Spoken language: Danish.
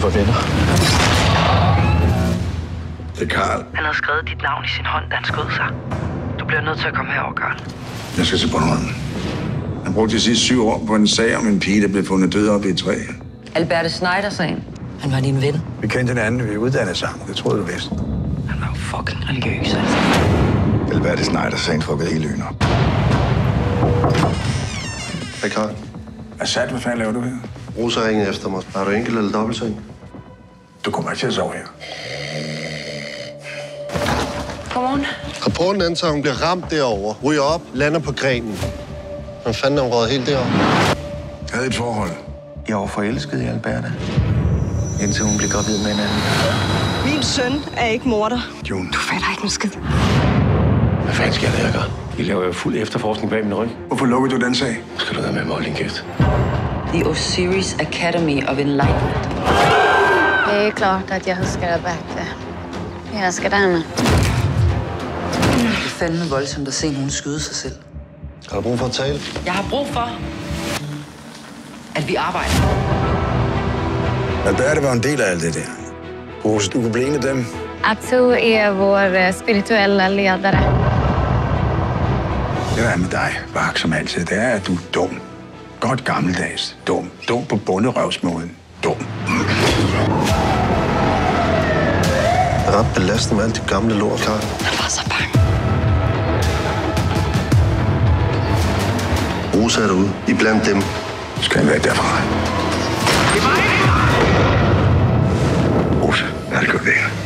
for venner. Det er Karl. Han havde skrevet dit navn i sin hånd, da han skød sig. Du bliver nødt til at komme herover, Karl. Jeg skal til Bornholm. Han brugte de sidste 7 år på en sag om en pige, der blev fundet død oppe i et træ. Alberte Schneider-sagen. Han var din ven. Vi kendte hinanden, vi uddannede sammen. Det troede du vidste. Han var jo fucking religiøs, altså. Alberte Schneider-sagen fuckede hele øen op. Hej, Karl. Assad, hvad fanden laver du her? Rosa ringede efter mig. Har du enkelt eller dobbeltseng? Du kommer ikke til at sove her. Godmorgen. Rapporten antager, at hun bliver ramt derovre. Ryger op, lander på grenen. Hvad fanden er hun røget helt derovre? Jeg havde et forhold. Jeg var forelsket i Alberte, indtil hun blev gravid med en anden. Min søn er ikke morder. June. Du fatter ikke en skid. Hvad fanden skal jeg gøre? I laver jo fuld efterforskning bag min ryg. Hvorfor lukkede du den sag? Skal du være med mig, din kæft? The Osiris Academy of Enlightenment. Det är klart att jag älskar Alberte. Jag älskar henne. Det er fandme voldsomt at se nogen skyde sig selv. Har du brug for at tale? Jeg har brug for, at vi arbejder. Alberte var en del af alt det der. Rosa, du kunne blive en af dem. Atu är vår spirituella ledare. Det der er med dig, Bak, som altid, det er, at du er dum. Godt gammeldags. Dum. Dum på bunderøvsmåden. Dum. Det er ret belastende med alt det gamle lort, Karl. Jeg var så bange. Rosa er derude. I blandt dem. Skal han være derfra? Rosa, lad det gå væk.